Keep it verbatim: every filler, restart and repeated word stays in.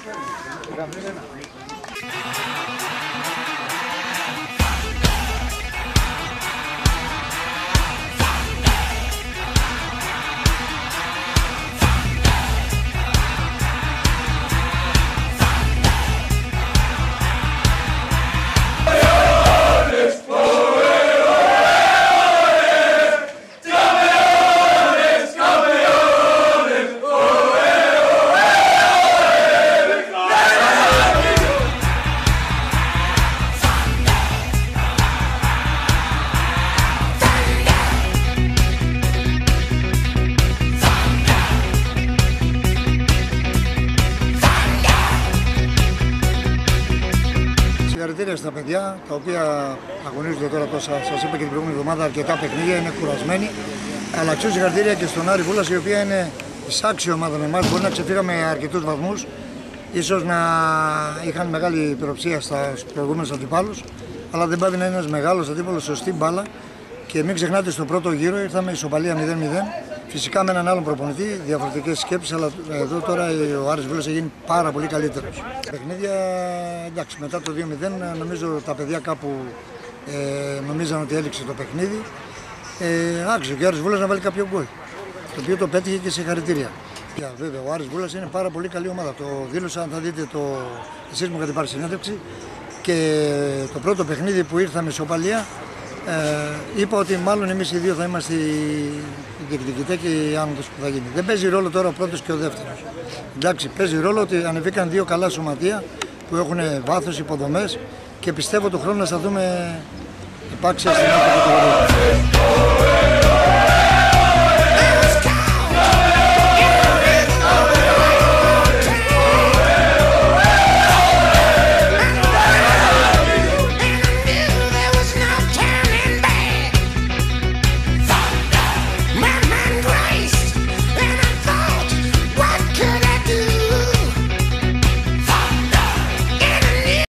Συγχαρητήρια στα παιδιά τα οποία αγωνίζονται τώρα τόσα, σας είπα και την προηγούμενη εβδομάδα, αρκετά παιχνίδια, είναι κουρασμένοι. Αλλά αξίζουν συγχαρητήρια και στον Άρη Βούλας, η οποία είναι εισάξια ομάδα με εμάς. Μπορεί να ξεφύγαμε αρκετούς βαθμούς, ίσως να είχαν μεγάλη υπεροψία στους προηγούμενους αντιπάλους, αλλά δεν πάει να είναι ένας μεγάλος αντίπαλος, σωστή μπάλα. Και μην ξεχνάτε, στο πρώτο γύρο ήρθαμε ισοπαλία μηδέν μηδέν. Φυσικά με έναν άλλον προπονητή, διαφορετικές σκέψεις, αλλά εδώ τώρα ο Άρης Βούλας έχει γίνει πάρα πολύ καλύτερος. Παιχνίδια, εντάξει, μετά το δύο μηδέν νομίζω τα παιδιά κάπου ε, νομίζαν ότι έληξε το παιχνίδι. Ε, άξιζε και ο Άρης Βούλας να βάλει κάποιο γκολ, το οποίο το πέτυχε και συγχαρητήρια. Βέβαια, ο Άρης Βούλας είναι πάρα πολύ καλή ομάδα. Το δήλωσα, αν θα δείτε, το... εσείς μου είχατε πάρει συνέντευξη. Και το πρώτο παιχνίδι που ήρθαμε ισοπαλία, Ε, είπα ότι μάλλον εμείς οι δύο θα είμαστε οι διεκδικητές και οι άνοδος που θα γίνει. Δεν παίζει ρόλο τώρα ο πρώτος και ο δεύτερος. Εντάξει, παίζει ρόλο ότι ανεβήκαν δύο καλά σωματεία που έχουν βάθος, υποδομές και πιστεύω το χρόνο να θα δούμε υπάρξια στην άλλη κατηγορία.